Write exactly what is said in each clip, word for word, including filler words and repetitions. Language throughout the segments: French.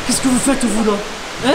qu'est-ce que vous faites vous là? Hein?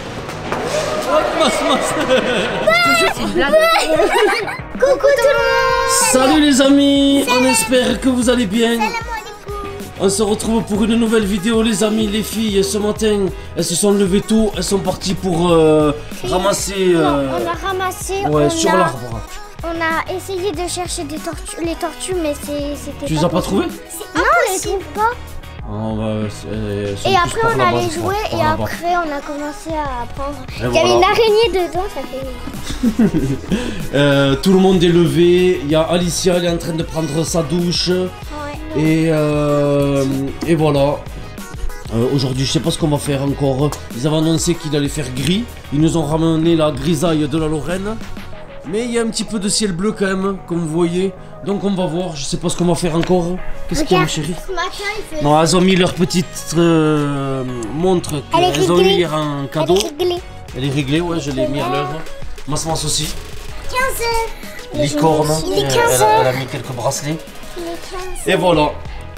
Oh, mince, mince. C'est une blague. Coucou tout le monde. Salut les amis, on espère que vous allez bien. On se retrouve pour une nouvelle vidéo les amis, les filles. Ce matin, elles se sont levées tôt, elles sont parties pour euh, ramasser... Euh, non, on a ramassé, ouais, on sur a, l'arbre. On a essayé de chercher des tortues, les tortues, mais c'était Tu les as pas trouvées? Non, on les trouve pas. Oh, bah, elles sont et tous après par on là-bas, allait je jouer crois, et par là-bas. après on a commencé à prendre. Et Il y voilà. avait une araignée dedans, ça fait... euh, tout le monde est levé, il y a Alicia, elle est en train de prendre sa douche. Ouais. Et, euh, et voilà. Euh, Aujourd'hui, je sais pas ce qu'on va faire encore. Ils avaient annoncé qu'il allait faire gris. Ils nous ont ramené la grisaille de la Lorraine. Mais il y a un petit peu de ciel bleu quand même, comme vous voyez. Donc on va voir, je sais pas ce qu'on va faire encore. Qu'est-ce qu'il y a, ma chérie? Ce matin, il fait... Non, elles ont mis leur petite euh, montre qu'elles ont eu hier un cadeau. Elle est réglée. Elle est réglée, ouais, je l'ai mis à l'heure. Masmas aussi. quinze heures. Licorne, Il est elle, quinze elle a heures. mis quelques bracelets. Il est quinze Et voilà.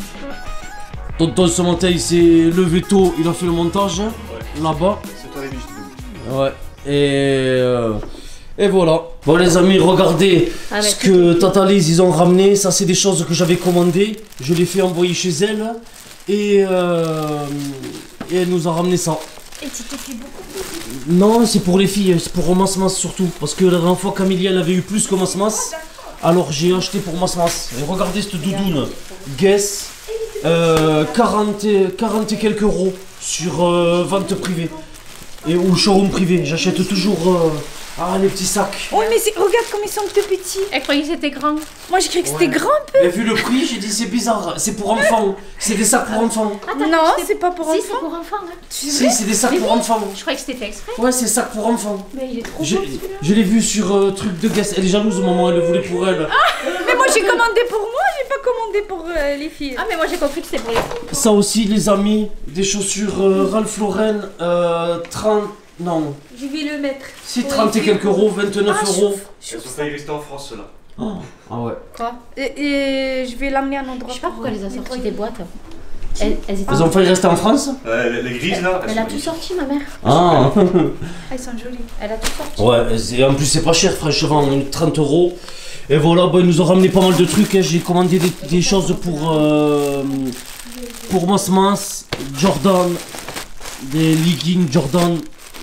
Tonton ce matin il s'est levé tôt, il a fait le montage ouais. Là-bas. C'est toi les biches. Ouais. Et euh, et voilà. Bon les amis, regardez ah, ce que Tata Lise ils ont ramené. Ça c'est des choses que j'avais commandées. Je les fais envoyer chez elle. Et, euh, et elle nous a ramené ça. Et tu t'es fait beaucoup plus. Non, c'est pour les filles, c'est pour Masmas surtout. Parce que la dernière fois Camille elle avait eu plus que Masmas. Alors j'ai acheté pour Masmas. Et regardez cette doudoune. Guess. Euh, quarante, quarante et quelques euros sur euh, vente privée et ou showroom privé. J'achète toujours euh, ah, les petits sacs. Oh mais regarde comme ils sont tout petits. Elle croyait que c'était grand. Moi je croyais que Ouais. c'était grand un peu. Mais vu le prix, j'ai dit c'est bizarre. C'est pour enfants. C'est des sacs pour enfants. Attends, non, c'est c'est pas pour si, enfants. c'est pour enfants. Hein. Si, c'est des sacs pour enfants. Je croyais que c'était exprès. Ouais, c'est sacs pour enfants. Mais il est trop Je, beau celui-là. je l'ai vu sur euh, truc de Guess. Elle est jalouse maman, elle le voulait pour elle. Mais moi j'ai commandé pour moi, j'ai pas commandé pour euh, les filles. Ah mais moi j'ai compris que c'était pour les filles. Ça aussi les amis, des chaussures euh, Ralph Lauren euh, trente. Non. Je vais le mettre. Si trente et quelques euros, vingt-neuf Ah, euros. Elles sont failli rester en France ceux-là. Oh. Ah ouais. Quoi? Et, et je vais l'amener à un endroit. Je sais pas pourquoi elle les a sorties nettoyer. des boîtes. Elles, elles étaient... Ils ont failli rester en France? Ouais, les, les grises là. Elle elles a sont tout magnifiques. sorti ma mère. Ah. Ah, ils sont jolis. Elle a tout sorti. Ouais, et en plus c'est pas cher franchement, trente euros. Et voilà, bah, ils nous ont ramené pas mal de trucs. Hein. J'ai commandé des, des choses pour euh, pour Masmas, Jordan, des leggings Jordan,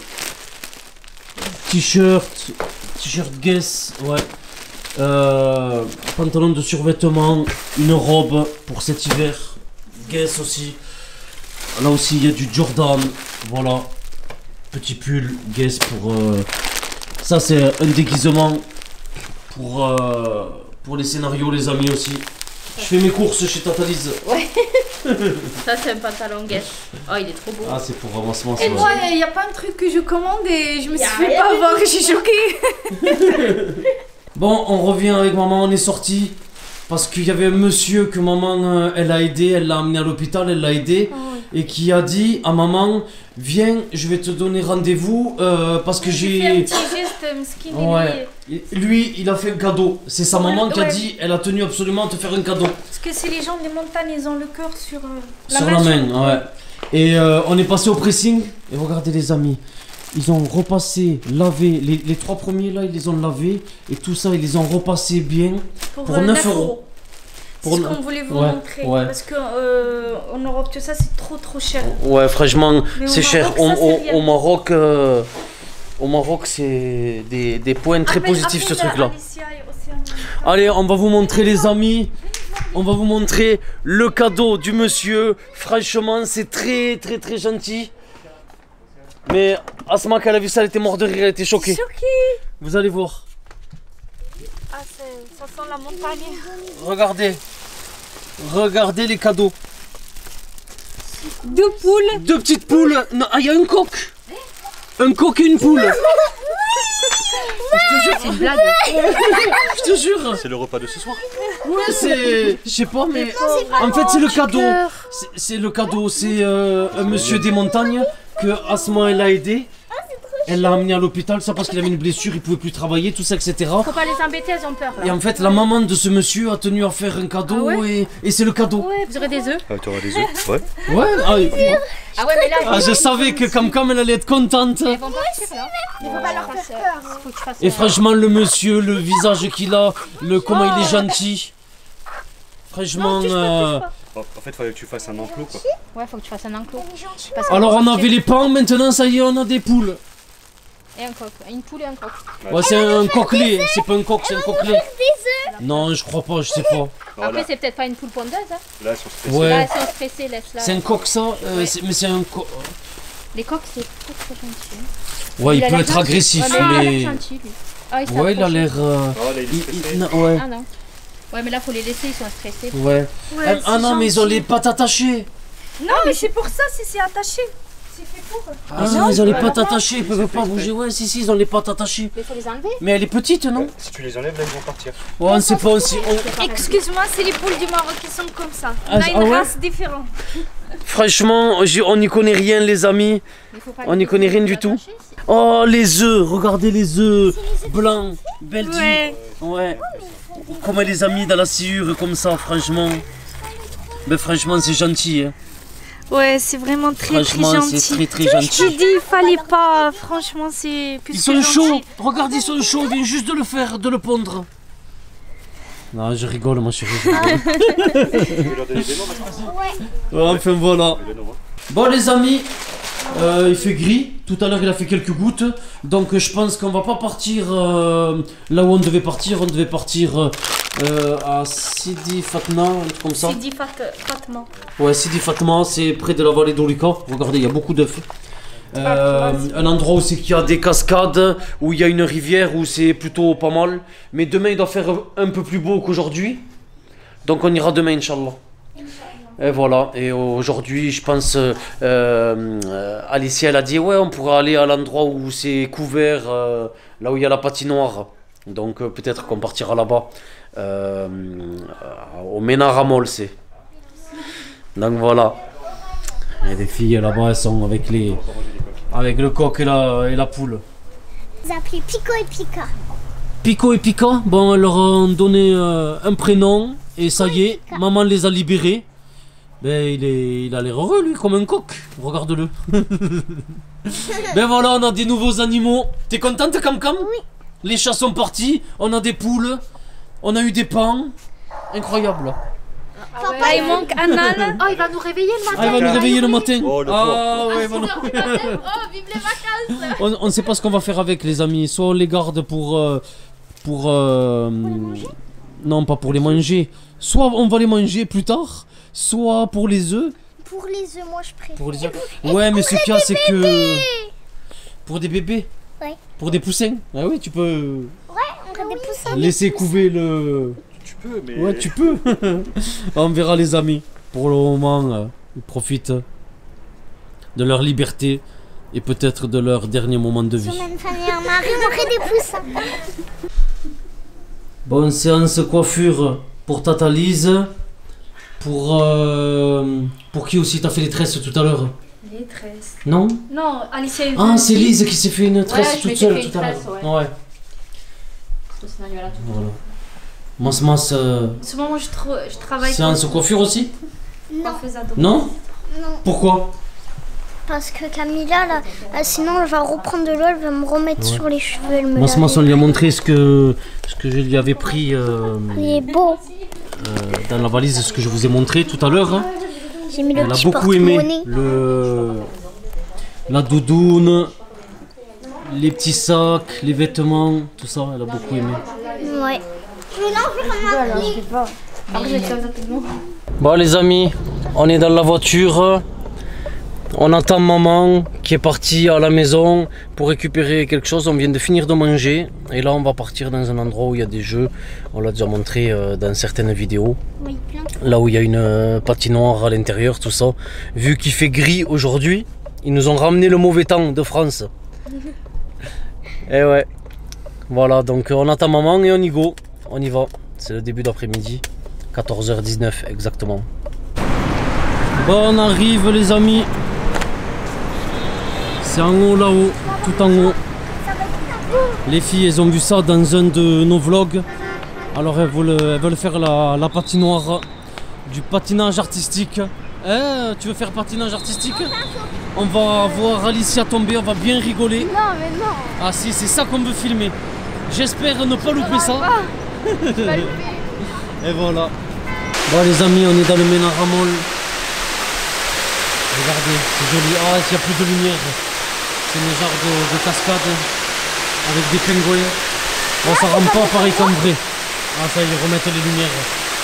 t-shirt, t-shirt Guess, ouais. Euh, pantalon de survêtement, une robe pour cet hiver, Guess aussi. Là aussi il y a du Jordan, voilà. Petit pull, Guess pour... Euh, ça c'est un déguisement pour, euh, pour les scénarios les amis aussi. Je fais mes courses chez Tata Lise. Ouais. Ça c'est un pantalon Guess. Oh il est trop beau. Ah c'est pour avancement. Et moi, il y a pas un truc que je commande et je me suis fait pas avoir, je suis choquée. Bon, on revient avec maman, on est sorti parce qu'il y avait un monsieur que maman euh, elle a aidé, elle l'a amené à l'hôpital, elle l'a aidé et qui a dit à maman viens, je vais te donner rendez-vous euh, parce que J'ai fait un j'ai... petit geste, Mskin. Ouais, lui il a fait un cadeau, c'est sa maman qui a Ouais. dit, elle a tenu absolument à te faire un cadeau. Parce que c'est les gens des montagnes, ils ont le cœur sur euh, la Sur main. la main, ouais. Et euh, on est passé au pressing. Et regardez les amis, ils ont repassé, lavé, les, les trois premiers là, ils les ont lavés. Et tout ça, ils les ont repassés bien pour euh, neuf euros. C'est Pour ce ne- qu'on voulait vous Ouais, montrer. ouais. Parce que euh, en Europe, tout ça, c'est trop trop cher. Ouais, franchement, Mais au c'est cher. Maroc, Au, ça, c'est au- rien. au Maroc, euh, au Maroc, c'est des, des points très Appelle- positifs ce appelle truc là. Alicia et Océane. Allez, on va vous montrer les amis. On va vous montrer le cadeau du monsieur. Franchement, c'est très très très gentil. Mais Asma, quand elle a vu ça, elle était morte de rire, elle était choquée. Choquée. Vous allez voir. Ah, c'est- ça sent la montagne. Regardez. Regardez les cadeaux. Deux poules. Deux petites poules. Non, ah, il y a un coq. Un coq et une poule. Je te jure. C'est une blague. Je te jure. C'est le repas de ce soir. Ouais, c'est... Je sais pas, mais... En fait, c'est le cadeau. C'est- C'est le cadeau. C'est euh, un monsieur des montagnes que Asma, elle a aidé. Elle l'a amené à l'hôpital, ça parce qu'il avait une blessure, il pouvait plus travailler, tout ça, et cetera. Faut pas les embêter, elles ont peur. Là. Et en fait, la maman de ce monsieur a tenu à faire un cadeau, Ah ouais et, et c'est le cadeau. Ouais, vous aurez des œufs. Ah, t'auras des œufs. Ouais. Ouais, ah, oui. Ah ouais, mais là, Ah, je savais que comme comme elle allait être contente. elles vont partir là. Il faut pas leur faire peur. Faut que tu fasses. Et franchement, le monsieur, le visage qu'il a, le comment il est gentil. Franchement. euh, En en fait, fallait que tu fasses un enclos quoi. Ouais, faut que tu fasses un enclos. Parce que- Alors on avait les pans, maintenant ça y est, on a des poules. Et un coq. Une poule et un coq. Ouais, c'est un coquelet, c'est pas un coq, c'est un coquelet. Non, je crois pas, je sais pas. Non, Après, là, c'est peut-être pas une poule pondeuse. Hein. là, elles sont stressées. Ouais. Là, elles sont stressées, laisse-la. C'est un coq ça, euh, Ouais. c'est- mais c'est un coq. Les coqs, c'est pas très gentil. Ouais, il, a peut l'air être gentil. agressif, Ouais, mais il a mais. l'air gentil, lui. Ah, il s'est Ouais, il a approché. l'air. euh, Oh, là, il est il- stressé. il- non, ouais. Ah non. Ouais, mais là, faut les laisser, ils sont stressés. Ouais. Ah, ah non, mais ils ont les pattes attachées. Non, mais c'est pour ça, si c'est attaché. C'est fait pour. Ah non, ils ont les pattes attachées, ils peuvent pas bouger. Ouais, si, si, ils ont les pattes attachées. Mais faut les enlever. Mais elle est petite, non? Ouais, Si tu les enlèves, là, ils vont partir. Ouais, on sait pas aussi. on- Excuse-moi, c'est les poules du Maroc qui sont comme ça. Ah, On a ah une ouais race différente. Franchement, j'ai- on n'y connaît rien, les amis. Mais faut pas On les n'y connaît rien du attacher, tout. c'est- Oh, les œufs, regardez les œufs blancs, belle dit. Ouais. Ouais. Comment elle les a mis dans la sciure comme ça, franchement. Ben franchement, c'est gentil. Hein. Ouais, c'est vraiment très Franchement, très c'est gentil. très très gentil. Je dis, il fallait pas. Franchement, c'est plus Ils que sont gentil. chauds. Regarde, ils sont chauds. Ils viennent juste de le faire, de le pondre. Non, je rigole, moi, chérie. je rigole. Tu veux leur donner des noms maintenant? Ouais, enfin, voilà. Les noms, hein. Bon, les amis, euh, il fait gris. Tout à l'heure, il a fait quelques gouttes. Donc, je pense qu'on va pas partir euh, là où on devait partir. On devait partir euh, euh, à Sidi Fatma, un truc comme ça. C'est dit fat, fatement. Ouais, Sidi Fatma, c'est près de la vallée d'Olika. Regardez, il y a beaucoup d'œufs. Euh, un endroit où c'est qu'il y a des cascades, où il y a une rivière, où c'est plutôt pas mal. Mais demain, il doit faire un peu plus beau qu'aujourd'hui. Donc, on ira demain, Inch'Allah. Et voilà, et aujourd'hui, je pense, euh, euh, Alicia, elle a dit, ouais, on pourra aller à l'endroit où c'est couvert, euh, là où il y a la patinoire. Donc, euh, peut-être qu'on partira là-bas, euh, au Ménaramol, c'est. Donc, voilà. Et les filles, là-bas, elles sont avec les... Avec le coq et la, et la poule. Vous appelez Pico et Pika. Pico et Pika, bon, elles leur ont donné euh, un prénom, et ça y est, maman les a libérés. Ben, il, est, il a l'air heureux, lui, comme un coq. Regarde-le. Ben voilà, on a des nouveaux animaux. T'es contente, Cam Cam? Oui. Les chats sont partis, on a des poules, on a eu des paons. Incroyable. Là, il manque un âne. Oh, il va nous réveiller le matin. Ah, il va nous réveiller le matin. Oh, le Ah, ouais, voilà. Oh, vive les vacances. On ne sait pas ce qu'on va faire avec, les amis. Soit on les garde pour... euh, pour euh, non, pas pour les manger. Soit on va les manger plus tard, soit pour les œufs. Pour les œufs, moi je préfère. Pour les œufs. Ouais, mais ce qu'il y a, c'est que... Pour des bébés. Ouais. Pour des poussins. Ah oui, tu peux On a des poussins. laisser couver le... Tu peux, mais. Ouais, tu peux. On verra, les amis. Pour le moment, euh, ils profitent de leur liberté et peut-être de leur dernier moment de vie. Si on a une famille et un mari, on aurait des poussins. Bonne séance coiffure pour Tata Lise. Pour, euh, pour qui aussi t'as fait les tresses tout à l'heure? Les tresses. Non? Non, Alicia est Ah, c'est Lise qui s'est fait une tresse je toute m'étais seule fait une tout à l'heure. tresse, Ouais. Parce que sinon, il y a là tout. Voilà. Mas Mas, euh, En ce moment, je, tra- je travaille séance comme coiffure aussi? coiffeuse à dos. Non? Non, Pourquoi? parce que Camilla, là, euh, sinon elle va reprendre de l'eau, elle va me remettre Ouais. sur les cheveux. Elle me Mas lave Mas, on les- lui a montré ce que, ce que je lui avais pris euh, Il est beau. euh, dans la valise, ce que je vous ai montré tout à l'heure. Hein. J'ai mis le Elle a petit beaucoup aimé porte-monnaie. le, la doudoune, les petits sacs, les vêtements, tout ça, elle a beaucoup aimé. Ouais. Mais là, on fait Après, j'ai fait rapidement. Bon, les amis, on est dans la voiture. On attend maman qui est partie à la maison pour récupérer quelque chose. On vient de finir de manger et là on va partir dans un endroit où il y a des jeux. On l'a déjà montré euh, dans certaines vidéos. Oui, plein. Là où il y a une euh, patinoire à l'intérieur, tout ça. Vu qu'il fait gris aujourd'hui, ils nous ont ramené le mauvais temps de France. Et ouais. Voilà, donc euh, on attend maman et on y go. On y va. C'est le début d'après-midi. quatorze heures dix-neuf exactement. Bon, on arrive, les amis. C'est en haut là-haut, tout en haut. Les filles, elles ont vu ça dans un de nos vlogs. Alors elles veulent, elles veulent faire la, la patinoire, du patinage artistique. Hein, tu veux faire patinage artistique? On va voir Alicia tomber, on va bien rigoler. Non, mais non. Ah si, c'est ça qu'on veut filmer. J'espère ne pas louper ça. Et voilà. Bon les amis, on est dans le Ménaramol. Regardez, c'est joli. Ah, il y a plus de lumière. C'est une genre de, de cascade avec des pingouins. Bon, ça rend pas pareil qu'en vrai. Ah, ça, ils remettent les lumières.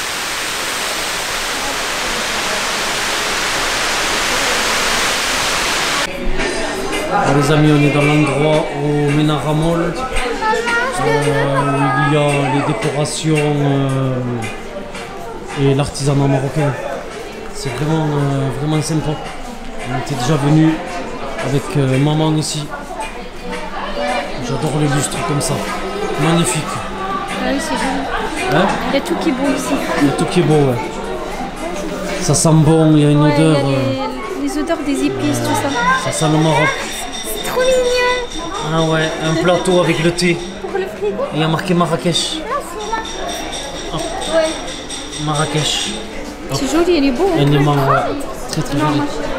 Bon, les amis, on est dans l'endroit au Ménaramol euh, où il y a les décorations euh, et l'artisanat marocain. C'est vraiment, euh, vraiment sympa. On était déjà venu avec euh, maman aussi. J'adore les lustres comme ça. Magnifique. Ah oui, c'est joli. Hein? Il y a tout qui est beau ici. Il y a tout qui est beau, ouais. Ça sent bon, il y a une Ouais, odeur. il y a euh, les, les odeurs des épices, tout ça. ça sent le Maroc. C'est trop mignon. Ah ouais, un plateau avec le thé. Pour le frigo. Et il y a marqué Marrakech. Non, c'est là. Ouais. Marrakech. C'est joli, il est beau. Un aimant, ouais. Très très joli.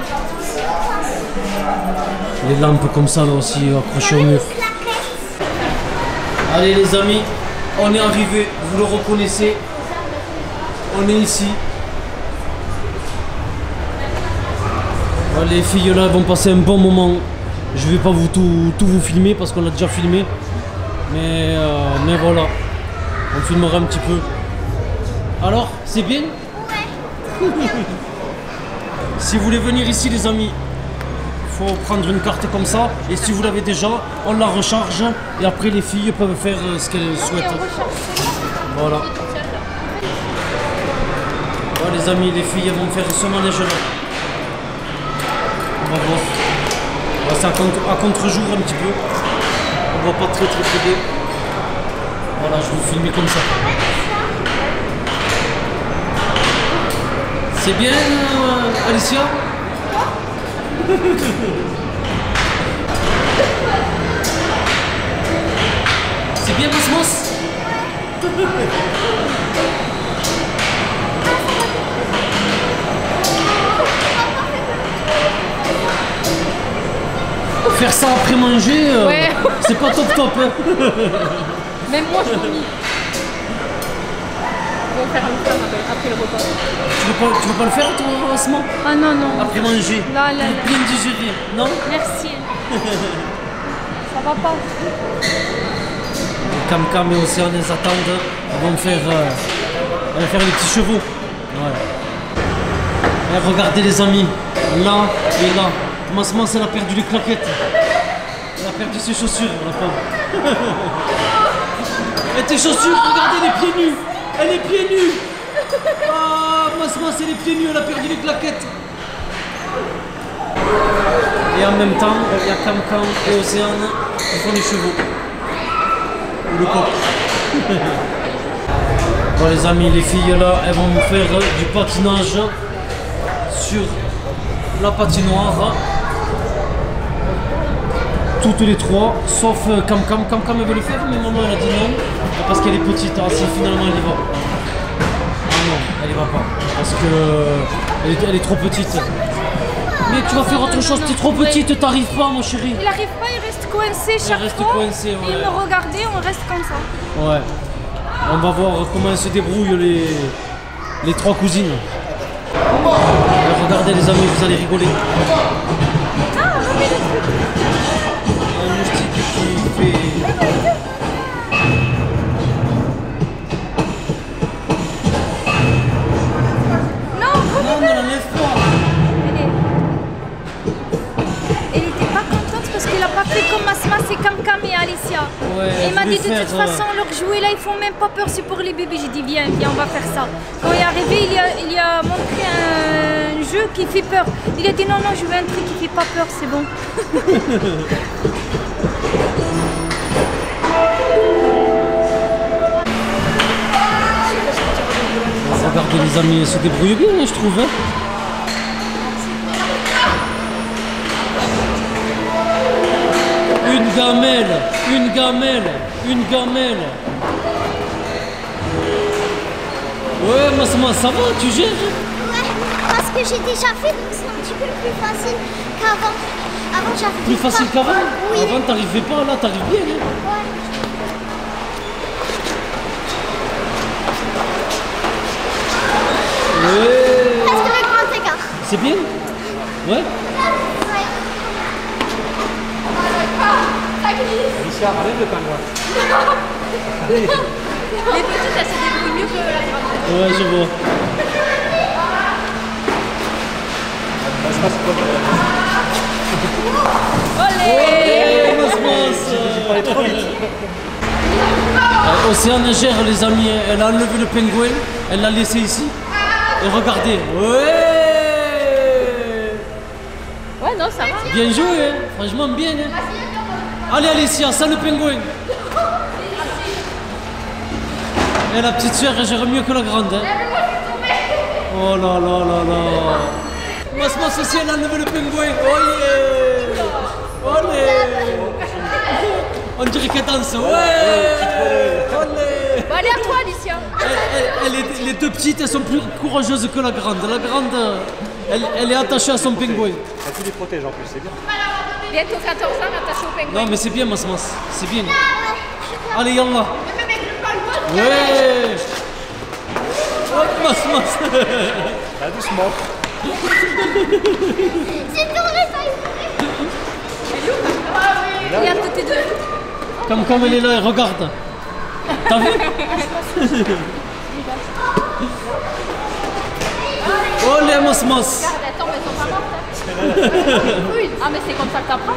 Les lampes comme ça là aussi accrochées au mur. Allez les amis, on est arrivé, vous le reconnaissez. On est ici. Les filles là vont passer un bon moment. Je vais pas vous tout, tout vous filmer parce qu'on l'a déjà filmé. Mais, euh, mais voilà, on filmera un petit peu. Alors, c'est bien? Ouais. Si vous voulez venir ici les amis, il faut prendre une carte comme ça. Et si vous l'avez déjà, on la recharge. Et après les filles peuvent faire ce qu'elles souhaitent. Voilà. Voilà les amis, les filles vont faire ce manège là. On va voir. C'est à, contre, à contre-jour un petit peu. On voit pas très très très bien. Voilà, je vais vous filmer comme ça. C'est bien, euh, Alicia? C'est bien, Cosmos? Faire ça après manger, euh, Ouais. c'est pas top top. Hein. Même moi, je vomis. On va faire un plan après le repas. Tu veux pas, tu veux pas le faire toi, Asma? Ah non, non. Après manger, Là, là, pour bien digérer, non? Merci. Ça va pas. Cam Cam et Océane, elles attendent. Elles vont faire, euh, elles vont faire les petits chevaux. Ouais. Et regardez les amis, là et là. Asma, elle a perdu les claquettes. Elle a perdu ses chaussures, la pauvre. Et tes chaussures, regardez les pieds nus. Elle est pieds nus. Ah, Masma, c'est les pieds nus, elle a perdu les claquettes. Et en même temps, il y a Cam Cam et Océane qui font les chevaux. Ou le coq. Bon les amis, les filles là, elles vont faire du patinage sur la patinoire. Toutes les trois, sauf Cam Cam. Cam Cam elle veut le faire, mais maman elle a dit non. Parce qu'elle est petite, ah, si finalement elle y va. Ah non, elle y va pas. Parce que elle est, elle est trop petite. Mais tu vas faire autre chose, t'es trop petite, t'arrives pas mon chéri. Il arrive pas, il reste coincé chaque reste fois. coincé, ouais. Il me regardait, on reste comme ça. Ouais. On va voir comment se débrouillent les, les trois cousines. Alors, regardez les amis, vous allez rigoler. Un moustique qui fait... Non, Non, ne la lève pas. Elle est- Elle était pas contente parce qu'elle a pas fait comme Asma, c'est Cam Cam et Alicia. Ouais, Et il m'a je dit vais de faire, toute euh, façon, leurs jouets là, ils font même pas peur, c'est pour les bébés. J'ai dit viens, viens, on va faire ça. Quand il est arrivé, il a, il a montré un jeu qui fait peur. Il a dit non, non, je veux un truc qui fait pas peur, c'est bon. Regardez les amis, elles se débrouillent bien, je trouve. Hein. gamelle, une gamelle, une gamelle. Ouais, Masma, ça va, tu gères? Ouais, parce que j'ai déjà fait, donc c'est un petit peu plus facile qu'avant. Avant, j'arrivais Plus facile pas. qu'avant? Oui. Avant, t'arrivais pas, là, t'arrives bien. Hein? Ouais. Ouais. Presque le grand écart. C'est bien? Ouais. Alicia, arrête le pingouin. Les petites, elles se débrouillent mieux que la grande. Ouais, je vois. Ça se passe pas. Olé! Ouais, Masmas. Pas aller trop vite. Euh, Océane gère, les amis. Elle a enlevé le pingouin, elle l'a laissé ici. Et regardez. Ouais. Ouais, non, ça va. Bien joué, hein. Franchement bien. Hein. Allez Alicia, ça le pingouin. Et la petite soeur, elle gère mieux que la grande. Hein. Oh là là là là. Masmas aussi, elle a enlevé le pingouin. Oh yeah. Olé. On dirait qu'elle danse. Ouais. Olé. Bon, allez à toi, Alicia. Elle- elle- elle est- les deux petites, elles sont plus courageuses que la grande. La grande, elle, elle est attachée à son pingouin. Ah, tu les protèges en plus, c'est bien. Bientôt quatorze ans, attaché au pingouin. Non mais c'est bien Masmas, c'est bien. Allez yallah. Ouais. Hop Masmas. Ah, doucement. C'est tourné, ça y est. Regarde tes deux. Comme comme elle est là, elle regarde. T'as vu? Oh les Masmas. Attends, mais elles sont pas mortes. Oui. Ah, mais c'est comme ça que t'apprends.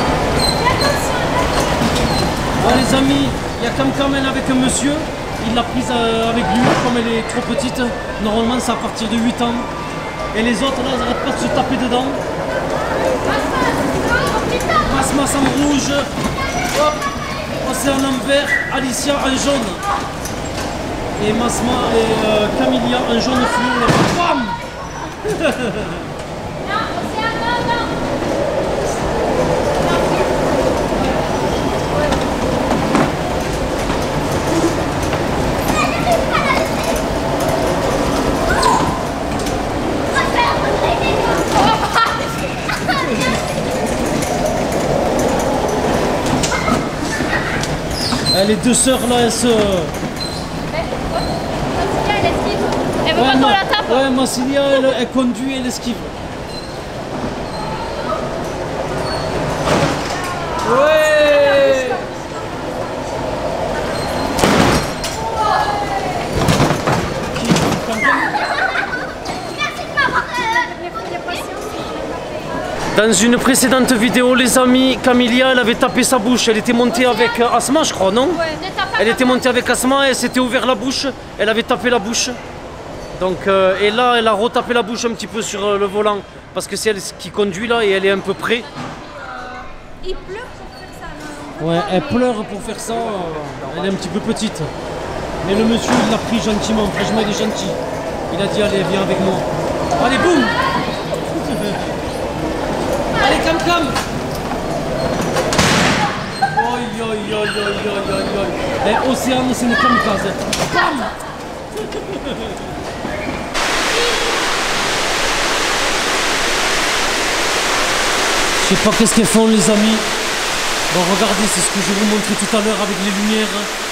Bon les amis, il y a Cam Cam elle avec un monsieur. Il l'a prise euh, avec lui, comme elle est trop petite. Normalement c'est à partir de huit ans. Et les autres là, ils n'arrêtent pas de se taper dedans. Masmas en rouge. Hop. Océane en vert, Alicia en jaune. Et Masma et euh, Camilla en jaune fluo. Là. Bam. Eh, les deux sœurs là, elles se. Elle esquive. Elle veut pas qu'on Ma- la tape. ouais, Massilia, elle, elle conduit et elle esquive. Ouais. Dans une précédente vidéo, les amis, Camilla, elle avait tapé sa bouche. Elle était montée avec euh, Asma, je crois, non? Elle était montée avec Asma, elle s'était ouvert la bouche. Elle avait tapé la bouche. Donc, euh, et là, elle a retapé la bouche un petit peu sur euh, le volant. Parce que c'est elle qui conduit là et elle est un peu près. Il pleure pour faire ça. non, on veut Ouais, pas, elle mais- pleure pour faire ça. euh, Elle est un petit peu petite. Mais le monsieur, il l'a pris gentiment. Franchement, il est gentil. Il a dit, allez, viens avec moi. Allez, boum. Allez, Cam Cam. Oi, oi, oi, oi, oi, oi, oi. Eh, Océane, c'est une kamikaze. Bam. Je sais pas qu'est-ce qu'elles font, les amis. Bon, regardez, c'est ce que je vous montrais tout à l'heure avec les lumières.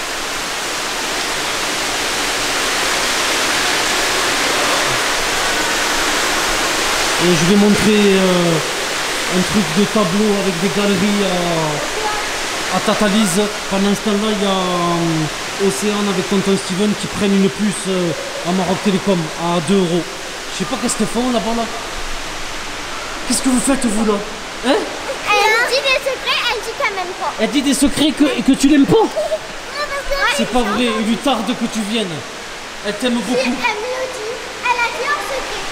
Et je vais montrer euh, un truc de tableau avec des galeries à, à Tatalise. Pendant ce temps-là, il y a euh, Océane avec Tonton Steven qui prennent une puce euh, à Maroc Télécom à deux euros. Je sais pas qu'est-ce qu'elles font là-bas là. Qu'est-ce que vous faites vous là? Hein? Elle dit des secrets, elle dit quand même pas. Elle dit des secrets que, et que tu l'aimes pas. Non, parce que- C'est pas vrai, il lui tarde que tu viennes. Elle t'aime Si, beaucoup. elle me le dit. Elle a dit en secret.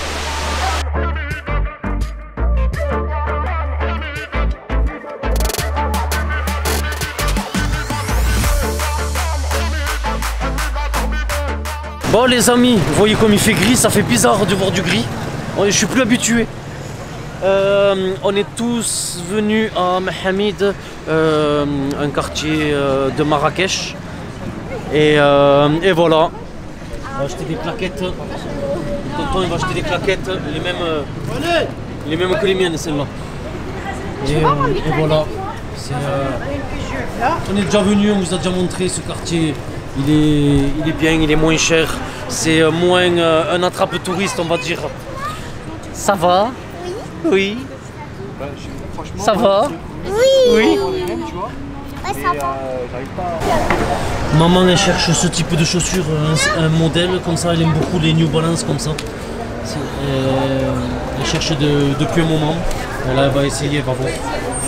Bon les amis, vous voyez comme il fait gris, ça fait bizarre de voir du gris. Ouais, je suis plus habitué. Euh, on est tous venus à Mohamed, euh, un quartier euh, de Marrakech. Et, euh, et voilà. On va acheter des claquettes. Tonton il va acheter des claquettes, les mêmes, euh, les mêmes que les miennes, celles-là. Et, euh, et voilà. C'est, euh, on est déjà venu, on vous a déjà montré ce quartier. Il est, il est bien, il est moins cher. C'est euh, moins euh, un attrape-touriste, on va dire. Ça va? Oui. Bah, je- franchement, Ça va? Oui. Oui. les mêmes, tu vois. Ouais, ça Et, va. euh, j'arrive pas à... Maman elle cherche ce type de chaussures, un, un modèle comme ça, elle aime beaucoup les New Balance comme ça. C'est- euh, elle cherche de- depuis un moment. Et là elle va essayer, elle va voir.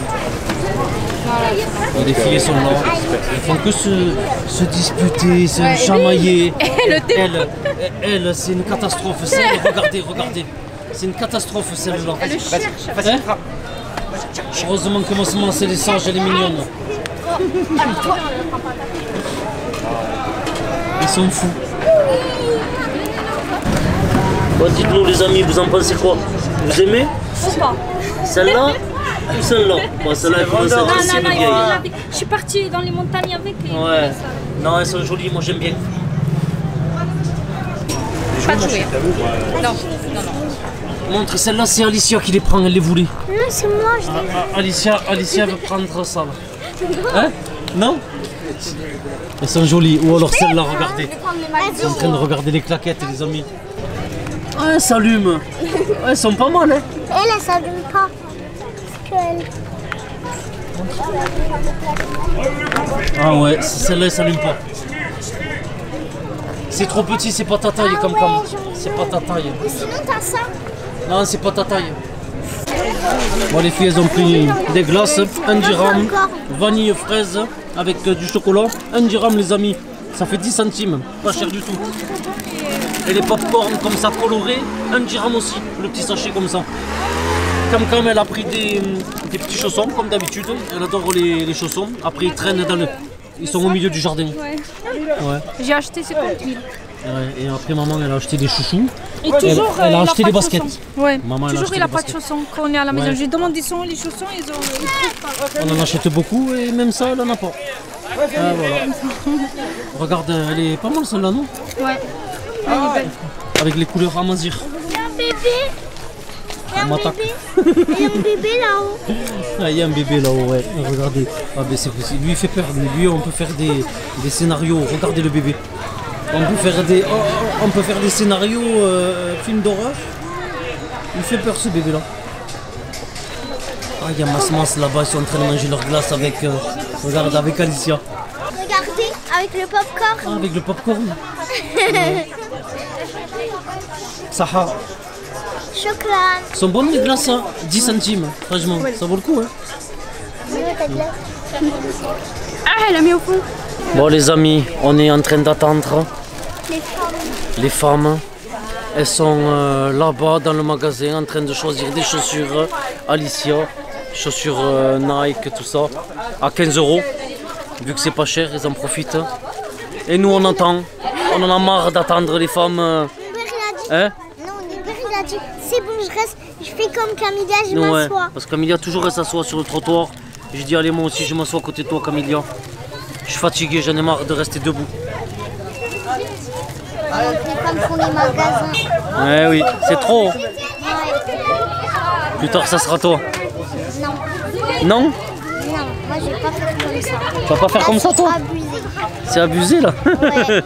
Et les filles elles sont là, elles font que se, se disputer, se chamailler. Elle, elle, elle, c'est une catastrophe. C'est- Regardez, regardez. C'est une catastrophe celle-là. Elle le cherche. Hein? Heureusement que Maman c'est les sages, elle est mignonne. Ils sont fous. Bon, dites-nous les amis, vous en pensez quoi? Vous aimez? Faut pas. Celle-là ou celle-là? Bon, celle-là elle commence à Non, être non, assez non, il faut vieille. la avec- Je suis partie dans les montagnes avec et Ouais. Non, elles sont jolies, moi j'aime bien. Pas de jouer. Non, non, non. Montre, celle-là c'est Alicia qui les prend, elle les voulait. Non, c'est moi, je l'ai. Ah, ah, Alicia, Alicia veut prendre ça là. Hein? Non? Elles sont jolies. Ou alors celle-là, regardez. Ils sont en train de regarder les claquettes, les amis. Ah, elles s'allument. Ah, elles sont pas mal, hein? Elle, elle s'allume pas. Parce qu'elle. Ah ouais, celle-là elle s'allume pas. C'est trop petit, c'est pas ta taille, Ah comme ouais, comme. j'en veux. C'est pas ta taille. Ou sinon, t'as ça. Non, c'est pas ta taille. Bon, les filles, elles ont pris des glaces, un dirham, vanille fraise avec euh, du chocolat. Un dirham, les amis. Ça fait dix centimes, pas cher du tout. Et les pop-corn comme ça colorés, un dirham aussi, le petit sachet comme ça. Cam Cam, elle a pris des, des petits chaussons comme d'habitude. Elle adore les, les chaussons. Après, ils traînent dans le. Ils sont au milieu du jardin. Ouais. Ouais. J'ai acheté cinquante mille. Ouais, et après, maman, elle a acheté des chouchous. Et toujours, elle a euh, il acheté pas des de baskets. chaussons. Ouais. Maman, elle a toujours, acheté il n'a des pas de baskets. chaussons quand on est à la maison. Ouais. J'ai demandé son, les chaussons, ils ont. Ils trouvent pas. On en achète beaucoup et même ça, elle en a pas. Ah, voilà. Regarde, elle est pas mal celle-là, non? Ouais. Elle est belle. Avec les couleurs Amazir. Il y a un bébé. Il y a On un m'attaque. bébé. Il y a un bébé là-haut. Ah, il y a un bébé là-haut, ouais. Regardez. Ah, ben, c'est, c'est- lui, il fait peur. Mais lui, on peut faire des, des scénarios. Regardez le bébé. On peut faire des, oh, oh, on peut faire des scénarios, euh, films d'horreur. Il fait peur ce bébé-là. Ah, il y a Masmas là-bas, ils sont en train de manger leur glace avec, euh, regarde, avec Alicia. Regardez, avec le popcorn. Ah, avec le popcorn. Saha. Chocolat. Elles sont bonnes les glaces, hein. dix centimes, franchement, ça vaut le coup. Hein. Oui, t'as de l'air. Ah, elle a mis au fond. Bon les amis, on est en train d'attendre Les femmes. les femmes. Elles sont euh, là-bas dans le magasin en train de choisir des chaussures Alicia, chaussures euh, Nike, tout ça, à quinze euros. Vu que c'est pas cher, ils en profitent. Et nous on attend, on en a marre d'attendre les femmes. euh, Mon père, il a dit. hein Non, mon père, il a dit. C'est bon, je reste. Je fais comme Camilla, je Ouais, m'assois. parce que Camilia toujours elle s'assoit sur le trottoir. Je dis allez moi aussi je m'assois à côté de toi Camilia. Je suis fatigué, j'en ai marre de rester debout. Alors que les femmes font les magasins. Ouais oui, c'est trop. Ouais. Plus tard ça sera toi. Non. Non? Non, moi je vais pas faire comme ça. Tu vas pas faire comme ça toi? Abusé. C'est abusé là. Ouais.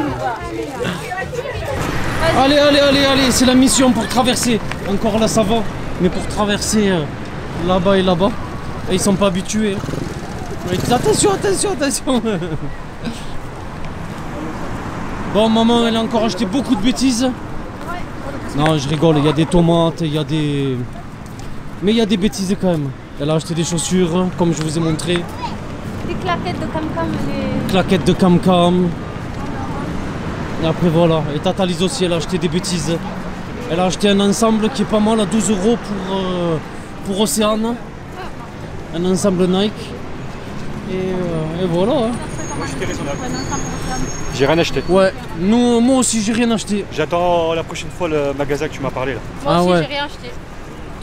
Allez, allez, allez, allez, c'est la mission pour traverser. Encore là ça va, mais pour traverser euh, là-bas et là-bas. Et ils sont pas habitués. Mais attention, attention, attention. Bon, maman, elle a encore acheté beaucoup de bêtises. Non, je rigole, il y a des tomates, il y a des... Mais il y a des bêtises quand même. Elle a acheté des chaussures, comme je vous ai montré. Des claquettes de Cam Cam. Les... Claquettes de Cam Cam. Et après voilà, et Tata Lise aussi elle a acheté des bêtises. Elle a acheté un ensemble qui est pas mal à douze euros pour, euh, pour Océane. Un ensemble Nike. Et, euh, et voilà. Hein. Moi j'étais raisonnable. J'ai rien acheté. Ouais, nous, moi aussi j'ai rien acheté. J'attends la prochaine fois le magasin que tu m'as parlé là. Moi Ah aussi, ouais. j'ai rien acheté.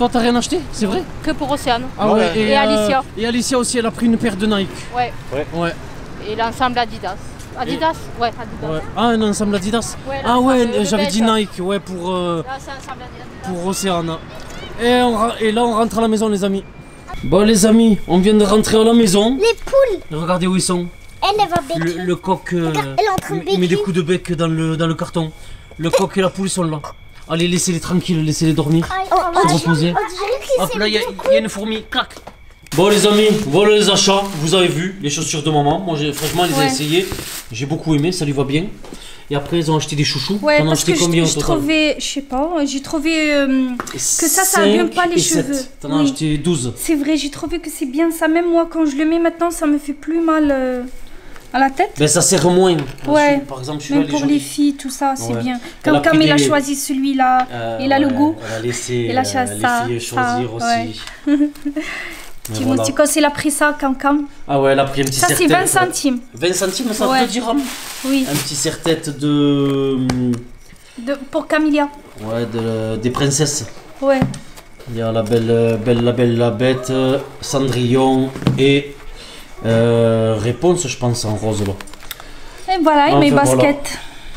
Toi, t'as rien acheté? C'est vrai? Que pour Océane. Ah ouais, Et Alicia. Et Alicia aussi, elle a pris une paire de Nike. Ouais. Ouais. Et l'ensemble Adidas. Adidas? Ouais, Adidas. Ouais. Ah, un ensemble Adidas? Ouais, ah ouais, l'ensemble, j'avais le dit bête. Nike, ouais, pour, euh, Là, c'est ensemble Adidas. pour Océane. Et, on ra- et là, on rentre à la maison, les amis. Bon, les amis, on vient de rentrer à la maison. Les poules, Regardez où ils sont. elle, elle va béquer. Le, le coq, euh, Regarde, elle est en train de il met des béquer. coups de bec dans le, dans le carton. Le coq et la poule sont là. Allez, laissez-les tranquilles, laissez-les dormir. Oh, on Se dirait- reposer. on dirait que Hop c'est là, il y, a- beaucoup. il y a une fourmi, clac. Bon les amis, voilà les achats, vous avez vu, les chaussures de maman. Moi j'ai franchement les ai Ouais. essayées, j'ai beaucoup aimé, ça lui va bien. Et après ils ont acheté des chouchous. Ouais, T'en as parce acheté que je, combien au je total? trouvais, je sais pas, j'ai trouvé euh, que ça, ça cinq abîme pas les et sept. cheveux. T'en as Oui. acheté douze. C'est vrai, j'ai trouvé que c'est bien ça. Même moi, quand je le mets maintenant, ça me fait plus mal euh, à la tête. Ben ça sert moins. Ouais. Par exemple, celui-là Même il est pour joli. les filles, tout ça, c'est Ouais. bien. Elle a Quand pris Cam il a des- choisi celui-là, Euh, il a le ouais, goût. Elle a laissé Il a euh, choisi les ça, filles ça, choisir aussi. ouais. Mais Petit voilà. mouticos, il a pris ça, Cam Cam. Ah ouais, elle a pris un petit Ça, c'est serre-tête. vingt centimes. vingt centimes, ça Ouais. deux dirhams. Oui, Un petit serre-tête de... de, pour Camilia. Ouais, de, des princesses. Ouais. Il y a la belle, belle, la belle, la bête, euh, Cendrillon et euh, Réponse, je pense, en rose là. Et voilà, et Enfin, mes voilà. baskets.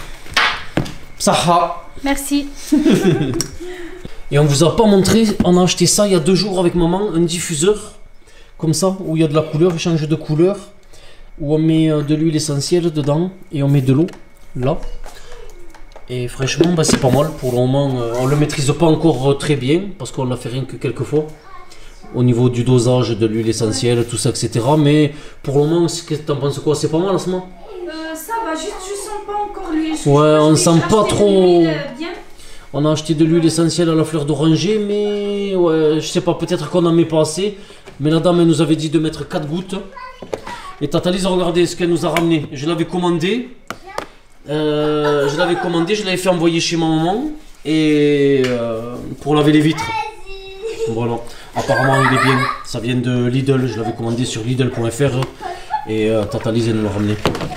Saha. Merci. Et on vous a pas montré, on a acheté ça il y a deux jours avec maman, un diffuseur, comme ça, où il y a de la couleur, il change de couleur, où on met euh, de l'huile essentielle dedans et on met de l'eau, là. Et franchement, bah, c'est pas mal. Pour le moment, euh, on le maîtrise pas encore euh, très bien, parce qu'on l'a fait rien que quelques fois. Au niveau du dosage de l'huile essentielle, tout ça, et cetera. Mais pour le moment, c'est que t'en penses quoi? C'est pas mal, Asma? Euh, ça va, juste je sens pas encore l'huile. Je- Ouais, je on vais sent acheter pas de trop. l'huile, euh, bien. On a acheté de l'huile essentielle à la fleur d'oranger, mais ouais, je sais pas, peut-être qu'on en met pas assez. Mais la dame, elle nous avait dit de mettre quatre gouttes. Et Tata Lise, regardez ce qu'elle nous a ramené. Je l'avais commandé. Euh, je l'avais commandé, je l'avais fait envoyer chez ma maman. Et euh, pour laver les vitres. Voilà. Apparemment, il est bien. Ça vient de Lidl. Je l'avais commandé sur Lidl point F R. Et euh, Tata Lise, elle nous l'a ramené.